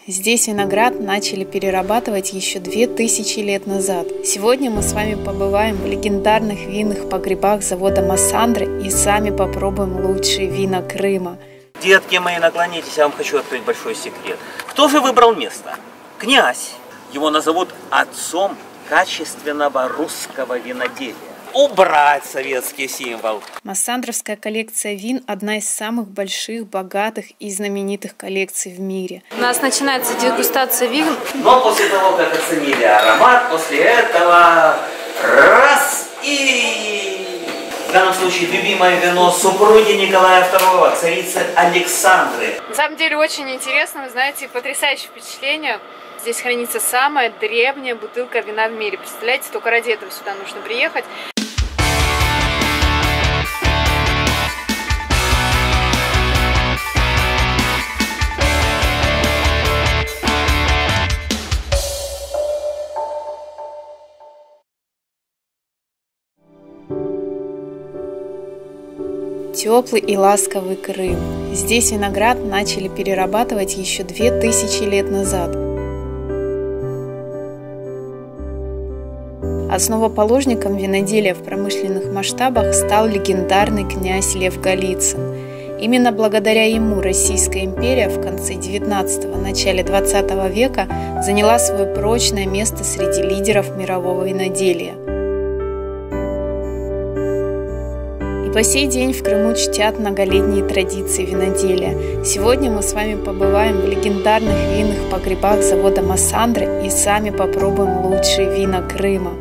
Здесь виноград начали перерабатывать еще 2000 лет назад. Сегодня мы с вами побываем в легендарных винных погребах завода Массандра и сами попробуем лучшие вина Крыма. Детки мои, наклонитесь, я вам хочу открыть большой секрет. Кто же выбрал место? Князь. Его назовут отцом качественного русского виноделия. Убрать советский символ. Массандровская коллекция вин – одна из самых больших, богатых и знаменитых коллекций в мире. У нас начинается дегустация вин. Но после того, как оценили аромат, после этого раз и... В данном случае любимое вино супруги Николая II, царицы Александры. На самом деле очень интересно, вы знаете, потрясающее впечатление. Здесь хранится самая древняя бутылка вина в мире. Представляете, только ради этого сюда нужно приехать. Теплый и ласковый Крым. Здесь виноград начали перерабатывать еще 2000 лет назад. Основоположником виноделия в промышленных масштабах стал легендарный князь Лев Голицын. Именно благодаря ему Российская империя в конце 19-го, начале 20 века заняла свое прочное место среди лидеров мирового виноделия. По сей день в Крыму чтят многолетние традиции виноделия. Сегодня мы с вами побываем в легендарных винных погребах завода Массандра и сами попробуем лучшие вина Крыма.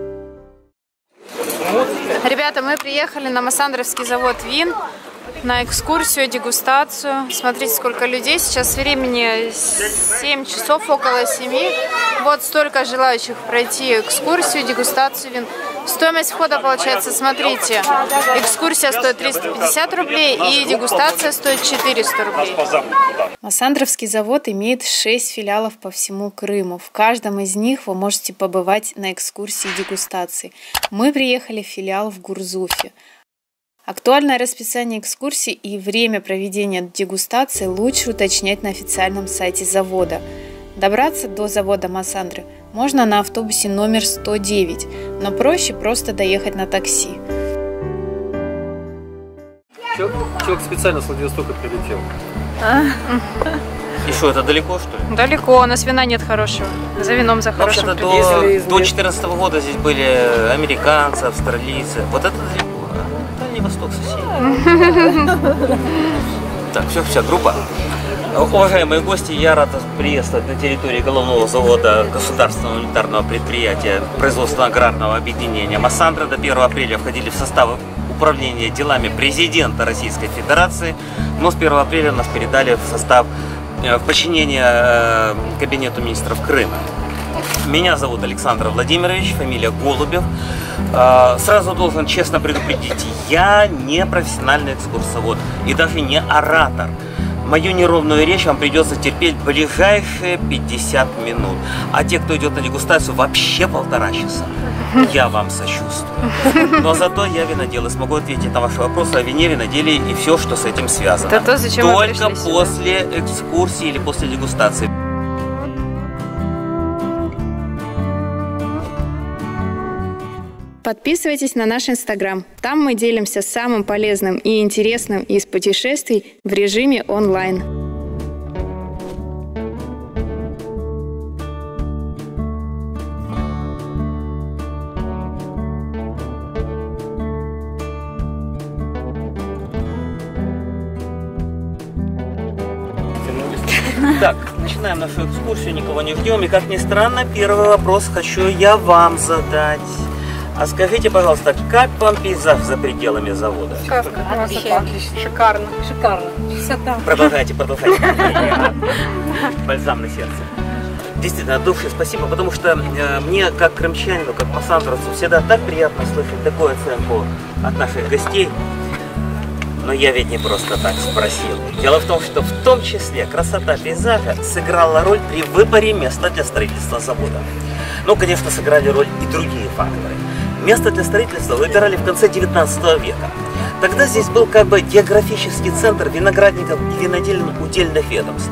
Ребята, мы приехали на Массандровский завод вин на экскурсию, дегустацию. Смотрите, сколько людей. Сейчас времени 7 часов, около 7. Вот столько желающих пройти экскурсию, дегустацию вин. Стоимость входа получается, смотрите, экскурсия стоит 350 рублей и дегустация стоит 400 рублей. Массандровский завод имеет 6 филиалов по всему Крыму. В каждом из них вы можете побывать на экскурсии и дегустации. Мы приехали в филиал в Гурзуфе. Актуальное расписание экскурсий и время проведения дегустации лучше уточнять на официальном сайте завода. Добраться до завода Массандры можно на автобусе номер 109, но проще просто доехать на такси. Человек специально с Владивостока прилетел. И что, это далеко, что ли? Далеко, у нас вина нет хорошего. За вином, за хорошим. Вообще-то до 2014 года здесь были американцы, австралийцы. Вот это далеко. Дальний Восток соседи. Так, все, группа. Уважаемые гости, я рад приветствовать на территории головного завода государственного унитарного предприятия производственного аграрного объединения Массандра. До 1 апреля входили в состав управления делами президента Российской Федерации, но с 1 апреля нас передали в подчинение Кабинету министров Крыма. Меня зовут Александр Владимирович, фамилия Голубев. Сразу должен честно предупредить, я не профессиональный экскурсовод и даже не оратор. Мою неровную речь вам придется терпеть ближайшие 50 минут. А те, кто идет на дегустацию, вообще 1,5 часа. Я вам сочувствую. Но зато я винодел и смогу ответить на ваши вопросы о вине, виноделии и все, что с этим связано. Это то, зачем мы только пришли сюда. После экскурсии или после дегустации. Подписывайтесь на наш Инстаграм. Там мы делимся самым полезным и интересным из путешествий в режиме онлайн. Так, начинаем нашу экскурсию, никого не ждем. И как ни странно, первый вопрос хочу я вам задать. А скажите, пожалуйста, как вам пейзаж за пределами завода? Отлично. Шикарно. Продолжайте. Бальзам на сердце. Действительно, от души спасибо, потому что мне, как крымчанину, как массандровцу, всегда так приятно слышать такую оценку от наших гостей. Но я ведь не просто так спросил. Дело в том, что в том числе красота пейзажа сыграла роль при выборе места для строительства завода. Ну, конечно, сыграли роль и другие факторы. Место для строительства выбирали в конце 19 века. Тогда здесь был как бы географический центр виноградников и винодельных удельных ведомств.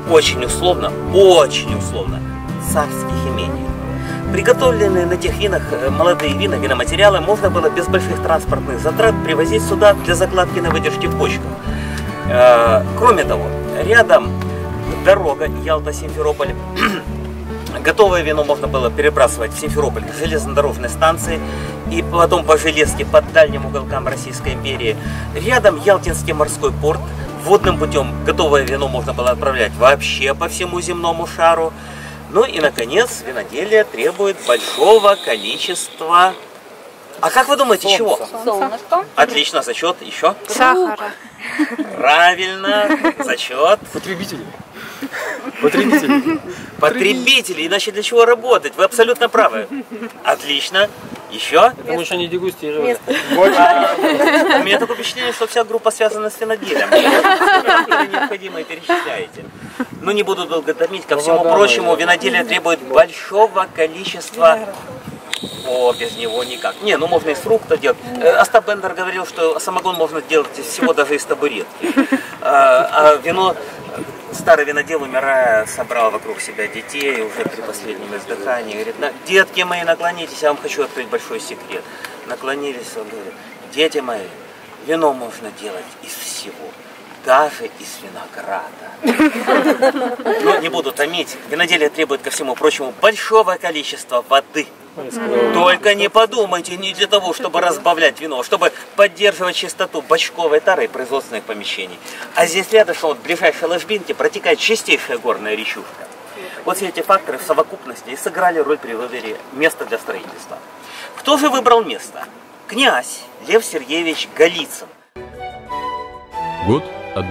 очень условно, царских имений. Приготовленные на тех винах молодые вина, виноматериалы можно было без больших транспортных затрат привозить сюда для закладки на выдержке в бочках. Кроме того, рядом дорога Ялта-Симферополь. Готовое вино можно было перебрасывать в Симферополь к железнодорожной станции и потом по железке под дальним уголкам Российской империи. Рядом Ялтинский морской порт. Водным путем готовое вино можно было отправлять вообще по всему земному шару. Ну и, наконец, виноделие требует большого количества... А как вы думаете, чего? Солнышко. Отлично, зачет. Еще? Сахара. Правильно, зачет. Потребители. Потребители. Потребители, иначе для чего работать? Вы абсолютно правы. Отлично. Еще? Это мы еще не дегустировали. У меня такое впечатление, что вся группа связана с виноделием. Вы необходимое перечисляете. Но не буду долго томить. Ко всему прочему, виноделие требует большого количества... О, без него никак. Не, ну можно из фрукта делать. Остап Бендер говорил, что самогон можно делать из всего, даже из табуретки. А вино... Старый винодел, умирая, собрал вокруг себя детей уже при последнем издыхании. Говорит: детки мои, наклонитесь, я вам хочу открыть большой секрет. Наклонились, он говорит: дети мои, вино можно делать из всего, даже из винограда. Но не буду томить. Виноделие требует, ко всему прочему, большого количества воды. Только не подумайте, не для того, чтобы разбавлять вино, чтобы поддерживать чистоту бочковой тары и производственных помещений. А здесь рядышком, вот в ближайшей ложбинке, протекает чистейшая горная речушка. Вот все эти факторы в совокупности и сыграли роль при выборе места для строительства. Кто же выбрал место? Князь Лев Сергеевич Голицын. Год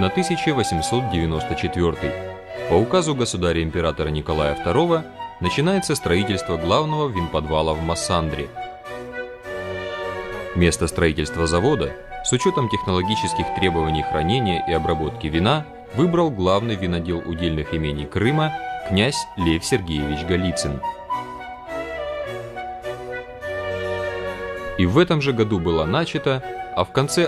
1894. По указу государя-императора Николая II начинается строительство главного винподвала в Массандре. Место строительства завода, с учетом технологических требований хранения и обработки вина, выбрал главный винодел удельных имений Крыма князь Лев Сергеевич Голицын. И в этом же году было начато, а в конце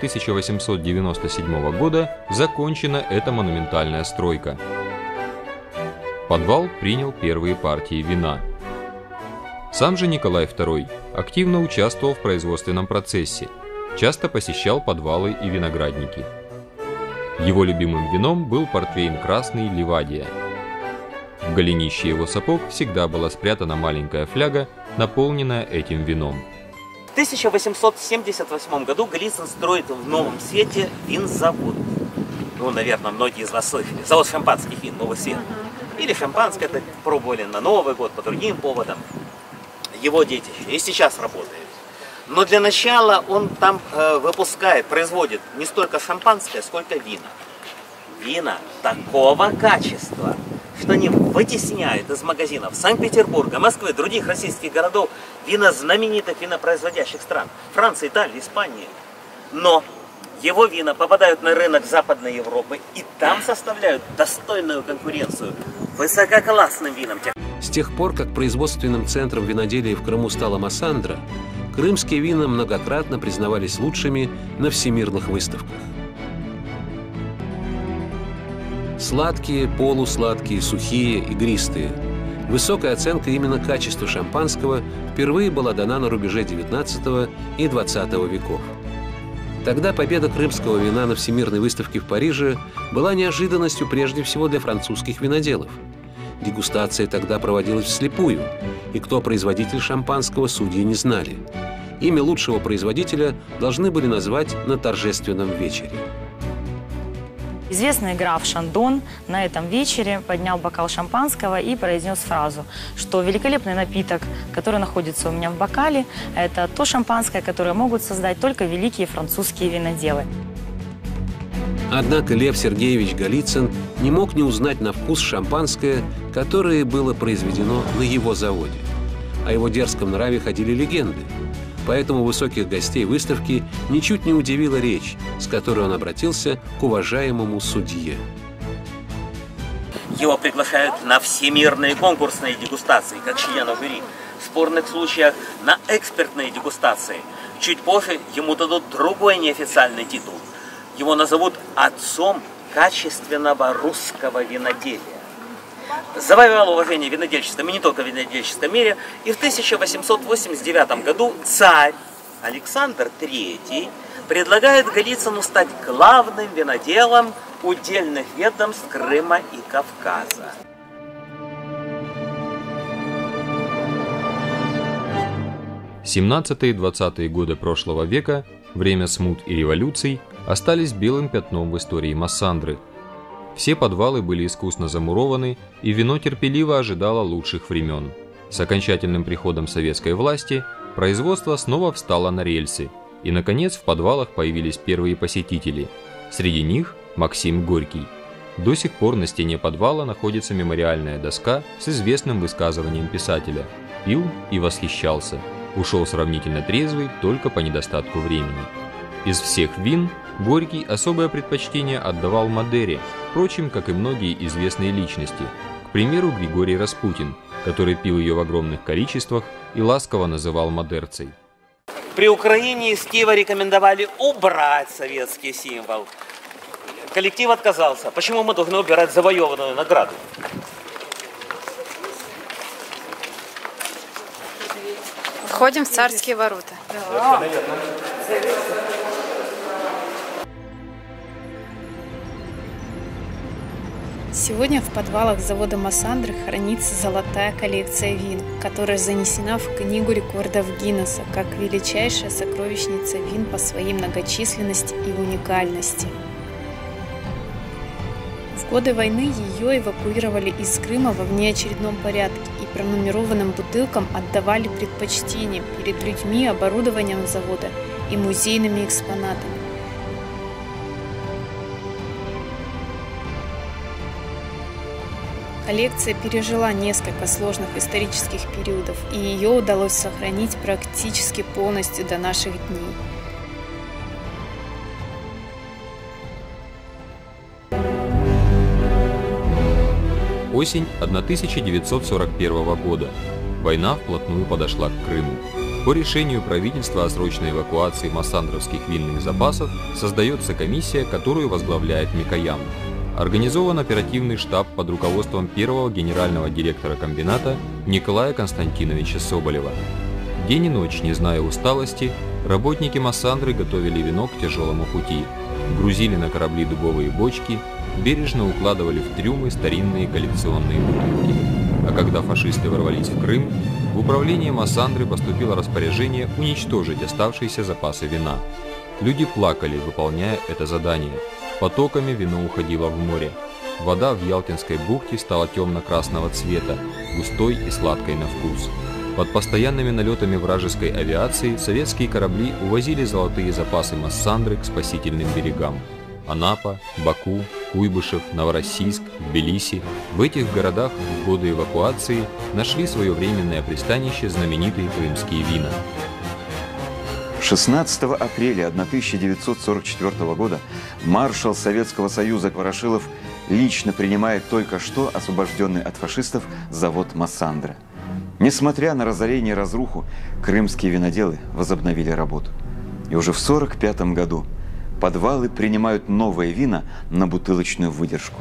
1897 года закончена эта монументальная стройка. Подвал принял первые партии вина. Сам же Николай II активно участвовал в производственном процессе, часто посещал подвалы и виноградники. Его любимым вином был портвейн красный Ливадия. В голенище его сапог всегда была спрятана маленькая фляга, наполненная этим вином. В 1878 году Голицын строит в Новом Свете винзавод. Ну, наверное, многие из вас слышали. Завод шампанских вин «Новый Свет». Или шампанское пробовали на Новый год по другим поводам. Его детище и сейчас работает. Но для начала он там производит не столько шампанское, сколько вина. Вина такого качества, что они вытесняют из магазинов Санкт-Петербурга, Москвы, других российских городов вина знаменитых винопроизводящих стран. Франции, Италии, Испании. Но его вина попадают на рынок Западной Европы и там составляют достойную конкуренцию высококлассным винам. С тех пор, как производственным центром виноделия в Крыму стала Массандра, крымские вина многократно признавались лучшими на всемирных выставках. Сладкие, полусладкие, сухие, игристые. Высокая оценка именно качества шампанского впервые была дана на рубеже XIX и XX веков. Тогда победа крымского вина на Всемирной выставке в Париже была неожиданностью прежде всего для французских виноделов. Дегустация тогда проводилась вслепую, и кто производитель шампанского, судьи не знали. Имя лучшего производителя должны были назвать на торжественном вечере. Известный граф Шандон на этом вечере поднял бокал шампанского и произнес фразу, что великолепный напиток, который находится у меня в бокале, это то шампанское, которое могут создать только великие французские виноделы. Однако Лев Сергеевич Голицын не мог не узнать на вкус шампанское, которое было произведено на его заводе. О его дерзком нраве ходили легенды. Поэтому высоких гостей выставки ничуть не удивила речь, с которой он обратился к уважаемому судье. Его приглашают на всемирные конкурсные дегустации, как члена жюри. В спорных случаях на экспертные дегустации. Чуть позже ему дадут другой неофициальный титул. Его назовут отцом качественного русского виноделия. Завоевал уважение в винодельческом и не только в винодельческом мире. И в 1889 году царь Александр III предлагает Голицыну стать главным виноделом удельных ведомств Крыма и Кавказа. XVII и XX годы прошлого века, время смут и революций, остались белым пятном в истории Массандры. Все подвалы были искусно замурованы, и вино терпеливо ожидало лучших времен. С окончательным приходом советской власти производство снова встало на рельсы, и, наконец, в подвалах появились первые посетители. Среди них Максим Горький. До сих пор на стене подвала находится мемориальная доска с известным высказыванием писателя: «Пил и восхищался. Ушел сравнительно трезвый только по недостатку времени». Из всех вин Горький особое предпочтение отдавал Мадере, впрочем, как и многие известные личности, к примеру, Григорий Распутин, который пил ее в огромных количествах и ласково называл мадерцей. При Украине из Киева рекомендовали убрать советский символ. Коллектив отказался. Почему мы должны убирать завоеванную награду? Входим в царские ворота. Сегодня в подвалах завода Массандры хранится золотая коллекция вин, которая занесена в Книгу рекордов Гиннесса как величайшая сокровищница вин по своей многочисленности и уникальности. В годы войны ее эвакуировали из Крыма во внеочередном порядке и пронумерованным бутылкам отдавали предпочтение перед людьми, оборудованием завода и музейными экспонатами. Коллекция пережила несколько сложных исторических периодов, и ее удалось сохранить практически полностью до наших дней. Осень 1941 года. Война вплотную подошла к Крыму. По решению правительства о срочной эвакуации массандровских винных запасов создается комиссия, которую возглавляет Микоян. Организован оперативный штаб под руководством первого генерального директора комбината Николая Константиновича Соболева. День и ночь, не зная усталости, работники Массандры готовили вино к тяжелому пути, грузили на корабли дубовые бочки, бережно укладывали в трюмы старинные коллекционные бутылки. А когда фашисты ворвались в Крым, в управление Массандры поступило распоряжение уничтожить оставшиеся запасы вина. Люди плакали, выполняя это задание. Потоками вино уходило в море. Вода в Ялтинской бухте стала темно-красного цвета, густой и сладкой на вкус. Под постоянными налетами вражеской авиации советские корабли увозили золотые запасы Массандры к спасительным берегам. Анапа, Баку, Куйбышев, Новороссийск, Тбилиси. В этих городах в годы эвакуации нашли свое временное пристанище знаменитые крымские вина. 16 апреля 1944 года маршал Советского Союза Ворошилов лично принимает только что освобожденный от фашистов завод Массандра. Несмотря на разорение и разруху, крымские виноделы возобновили работу. И уже в 1945 году подвалы принимают новые вина на бутылочную выдержку.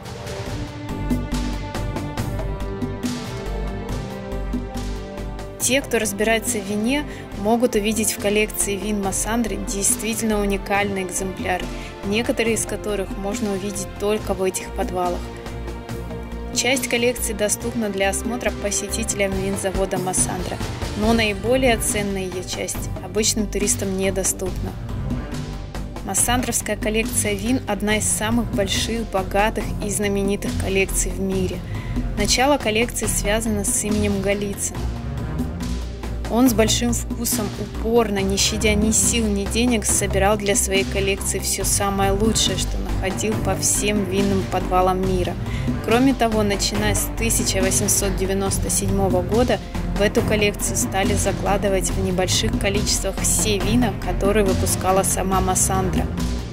Те, кто разбирается в вине, могут увидеть в коллекции вин Массандры действительно уникальные экземпляры, некоторые из которых можно увидеть только в этих подвалах. Часть коллекции доступна для осмотра посетителям винзавода Массандра, но наиболее ценная ее часть обычным туристам недоступна. Массандровская коллекция вин – одна из самых больших, богатых и знаменитых коллекций в мире. Начало коллекции связано с именем Голицына. Он с большим вкусом, упорно, не щадя ни сил, ни денег, собирал для своей коллекции все самое лучшее, что находил по всем винным подвалам мира. Кроме того, начиная с 1897 года в эту коллекцию стали закладывать в небольших количествах все вина, которые выпускала сама Массандра.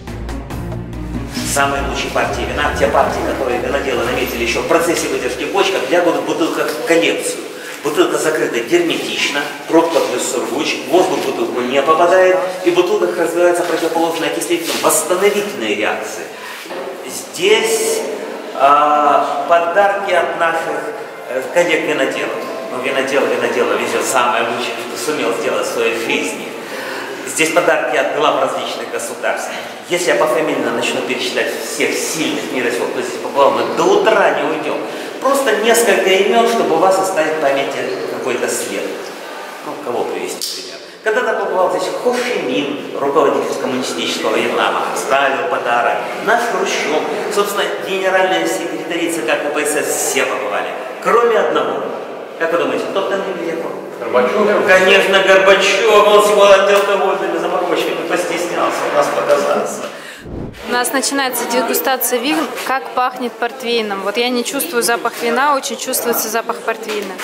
Самые лучшие партии вина, те партии, которые виноделы наметили еще в процессе выдержки в бочках, лягут в бутылках в коллекцию. Бутылка закрыта герметично, пробка плюс сургуч, воздух в бутылку не попадает, и в бутылках развивается противоположная окислительным восстановительные реакции. Здесь подарки от наших коллег-виноделов. Но винодел везет самое лучшее, что сумел сделать в своей жизни. Здесь подарки от глав различных государств. Если я пофамильно начну перечислять всех сильных миросов, кто здесь побывал, мы до утра не уйдем. Просто несколько имен, чтобы у вас оставить в памяти какой-то след. Ну, кого привести, пример. Когда-то побывал здесь Хо Ши Мин, руководитель коммунистического Вьетнама, оставил подарок. Наш Хрущев, собственно, генеральные секретари ЦК КПСС все побывали, кроме одного. Как вы думаете, кто там не приехал? Горбачев? Конечно, Горбачев. Он всего антиалкогольными заморочками постеснялся у нас показаться. У нас начинается дегустация вин, как пахнет портвейном. Вот я не чувствую запах вина, очень чувствуется запах портвейна.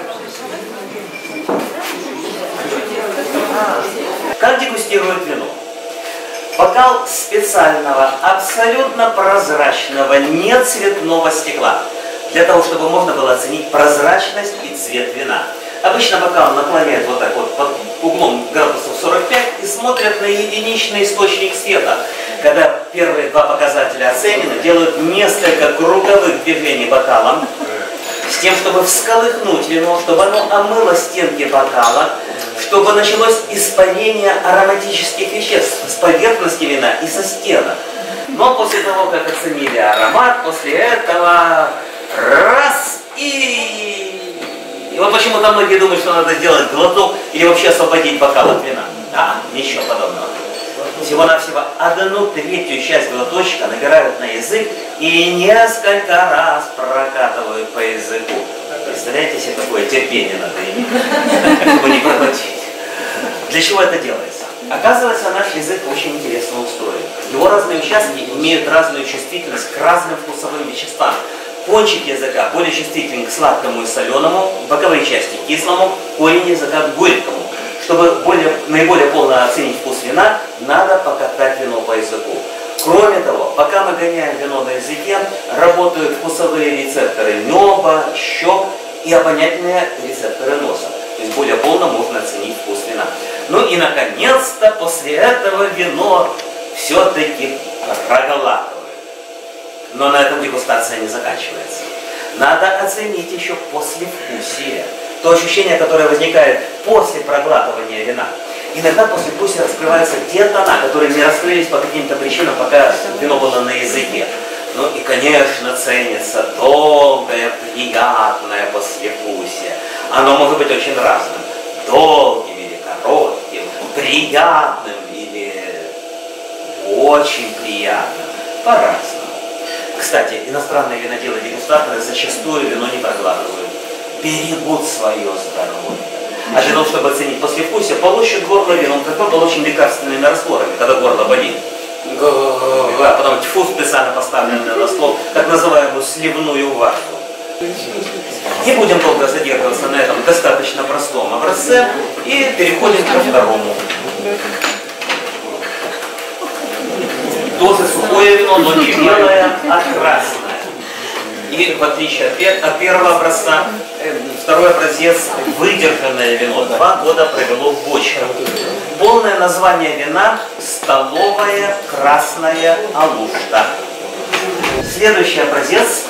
Как дегустируют вино? Бокал специального, абсолютно прозрачного, нецветного стекла, для того, чтобы можно было оценить прозрачность и цвет вина. Обычно бокал наклоняют вот так вот под углом градусов 45 и смотрят на единичный источник света. Когда первые два показателя оценены, делают несколько круговых движений бокалом, с тем, чтобы всколыхнуть вино, чтобы оно омыло стенки бокала, чтобы началось испарение ароматических веществ с поверхности вина и со стенок. Но после того, как оценили аромат, после этого раз и вот почему-то многие думают, что надо сделать глоток или вообще освободить бокал от вина. Ничего подобного. Всего-навсего 1/3 часть глоточка набирают на язык и несколько раз прокатывают по языку. Представляете себе, какое терпение надо иметь, чтобы не проглотить. Для чего это делается? Оказывается, наш язык очень интересно устроен. Его разные участки имеют разную чувствительность к разным вкусовым веществам. Кончик языка более чувствителен к сладкому и соленому, боковые части к кислому, корень языка к горькому. Чтобы наиболее полно оценить вкус вина, надо покатать вино по языку. Кроме того, пока мы гоняем вино на языке, работают вкусовые рецепторы неба, щек и обонятельные рецепторы носа. То есть более полно можно оценить вкус вина. Ну и наконец-то после этого вино все-таки проглатывает. Но на этом дегустация не заканчивается. Надо оценить еще послевкусие. То ощущение, которое возникает после проглатывания вина. Иногда послевкусие раскрываются те тона, которые не раскрылись по каким-то причинам, пока вино было на языке. Ну и, конечно, ценится долгое, приятное послевкусие. Оно может быть очень разным. Долгим или коротким, приятным или очень приятным. По-разному. Кстати, иностранные виноделы-дегустаторы зачастую вино не проглатывают. Берегут свое здоровье. А для того, чтобы оценить послевкусие, полощут горло вином, как правило, очень лекарственными растворами, когда горло болит. Да, потом тьфу специально поставленный на стол, так называемую сливную вату. Не будем долго задерживаться на этом достаточно простом образце и переходим ко второму. Тоже сухое вино, но не белое, а красное. И в отличие от первого образца, второй образец – выдержанное вино. 2 года провело в бочках. Полное название вина – столовая красная алушта. Следующий образец.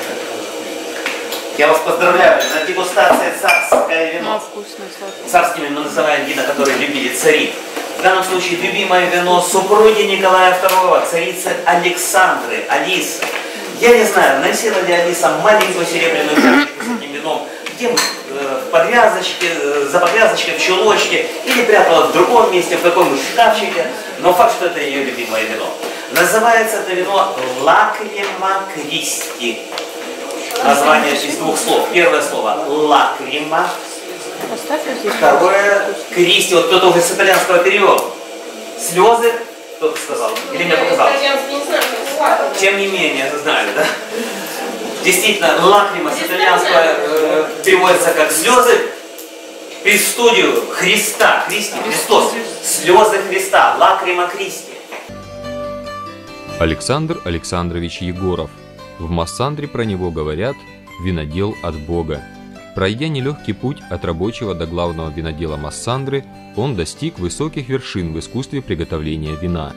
Я вас поздравляю, на дегустации царское вино. Царскими мы называем вина, которые любили цари. В данном случае любимое вино супруги Николая II, царицы Александры, Алисы. Я не знаю, носила ли Алиса маленькую серебряную чашечку с этим вином, где в подвязочке, за подвязочкой, в чулочке, или прятала в другом месте, в каком-нибудь шкафчике, но факт, что это ее любимое вино. Называется это вино Лакрима Кристи. Название из 2 слов. Первое слово лакрима, второе Кристи. Вот кто-то уже с итальянского перевел. Слезы, кто-то сказал, или мне показалось? Тем не менее, знаю, да? Действительно, лакрима с итальянского переводится как слезы. Престудию Христа, Христи, Христос. Слезы Христа, лакрима Кристи. Александр Александрович Егоров. В Массандре про него говорят «винодел от Бога». Пройдя нелегкий путь от рабочего до главного винодела Массандры, он достиг высоких вершин в искусстве приготовления вина.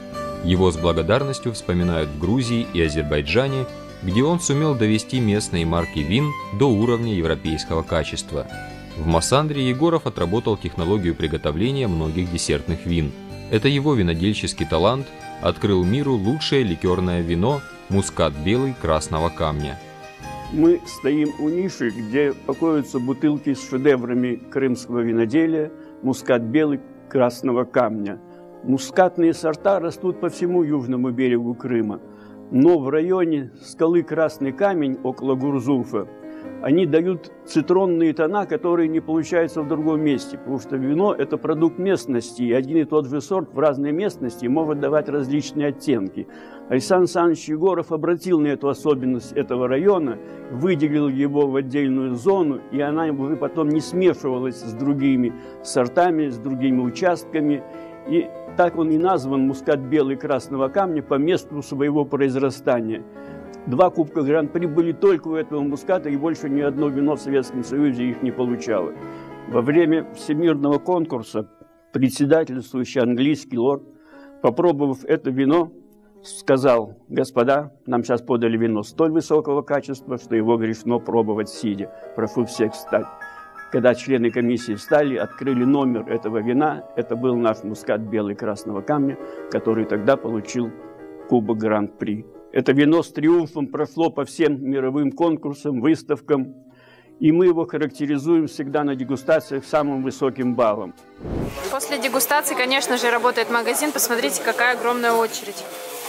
Его с благодарностью вспоминают в Грузии и Азербайджане, где он сумел довести местные марки вин до уровня европейского качества. В Массандре Егоров отработал технологию приготовления многих десертных вин. Это его винодельческий талант открыл миру лучшее ликерное вино «Мускат белый красного камня». Мы стоим у ниши, где покоятся бутылки с шедеврами крымского виноделия «Мускат белый красного камня». Мускатные сорта растут по всему южному берегу Крыма, но в районе скалы Красный Камень около Гурзуфа они дают цитронные тона, которые не получаются в другом месте, потому что вино – это продукт местности, и один и тот же сорт в разной местности может давать различные оттенки. Александр Александрович Егоров обратил на эту особенность этого района, выделил его в отдельную зону, и она уже потом не смешивалась с другими сортами, с другими участками. И так он и назван «Мускат белый красного камня» по месту своего произрастания. 2 кубка Гран-при были только у этого муската, и больше ни одно вино в Советском Союзе их не получало. Во время всемирного конкурса председательствующий английский лорд, попробовав это вино, сказал: «Господа, нам сейчас подали вино столь высокого качества, что его грешно пробовать сидя. Прошу всех встать». Когда члены комиссии встали, открыли номер этого вина, это был наш мускат белый красного камня, который тогда получил кубок Гран-при. Это вино с триумфом прошло по всем мировым конкурсам, выставкам, и мы его характеризуем всегда на дегустациях самым высоким баллом. После дегустации, конечно же, работает магазин. Посмотрите, какая огромная очередь.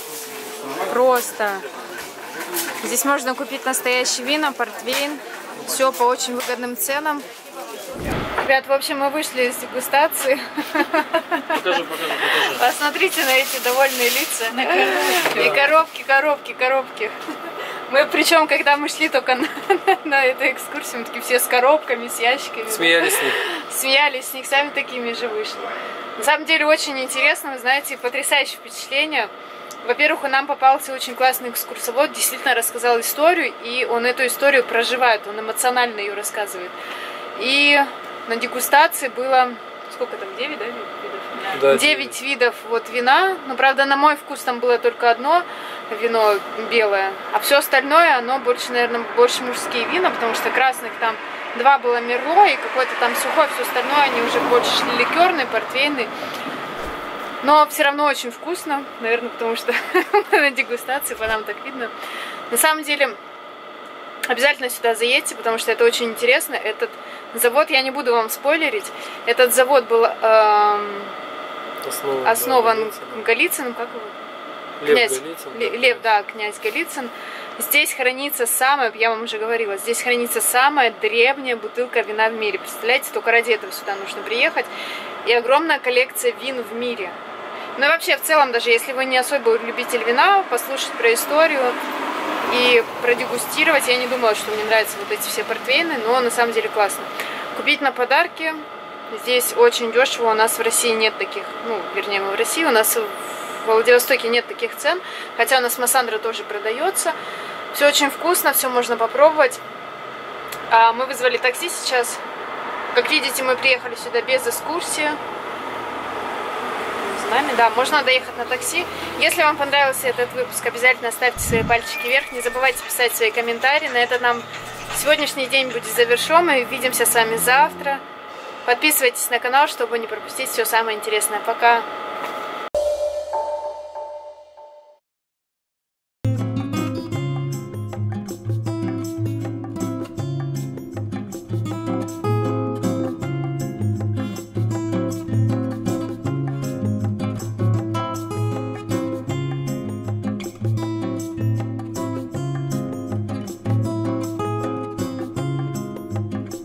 Просто. Здесь можно купить настоящие вина, портвейн. Все по очень выгодным ценам. Ребят, в общем, мы вышли из дегустации. Покажи. Посмотрите на эти довольные лица. И коробки. Мы, причем, когда мы шли только на эту экскурсию, мы такие все с коробками, с ящиками. Смеялись с них. Смеялись с них, сами такими же вышли. На самом деле очень интересно, вы знаете, потрясающее впечатление. Во-первых, нам попался очень классный экскурсовод, действительно рассказал историю, и он эту историю проживает, он эмоционально ее рассказывает. И на дегустации было, сколько там, 9, да, видов? Да, 9 видов вот вина, но, правда, на мой вкус там было только одно вино белое, а все остальное, оно больше, наверное, больше мужские вина, потому что красных там 2 было мерло и какой-то там сухой, все остальное, они уже больше шли ликерные, портвейные. Но все равно очень вкусно, наверное, потому что на дегустации по нам так видно. На самом деле, обязательно сюда заедьте, потому что это очень интересно. Этот завод, я не буду вам спойлерить, этот завод был основан Голицыным, как его? Лев, да, князь Голицын. Здесь хранится самая, я вам уже говорила, здесь хранится самая древняя бутылка вина в мире. Представляете, только ради этого сюда нужно приехать. И огромная коллекция вин в мире. Ну и вообще, в целом, даже если вы не особо любитель вина, послушать про историю и продегустировать, я не думала, что мне нравятся вот эти все портвейны, но на самом деле классно. Купить на подарки здесь очень дешево, у нас в России нет таких, ну, вернее, в России, у нас в Владивостоке нет таких цен, хотя у нас Массандра тоже продается. Все очень вкусно, все можно попробовать. Мы вызвали такси сейчас. Как видите, мы приехали сюда без экскурсии. С нами, да, можно доехать на такси. Если вам понравился этот выпуск, обязательно ставьте свои пальчики вверх. Не забывайте писать свои комментарии. На этом нам сегодняшний день будет завершен. Мы увидимся с вами завтра. Подписывайтесь на канал, чтобы не пропустить все самое интересное. Пока!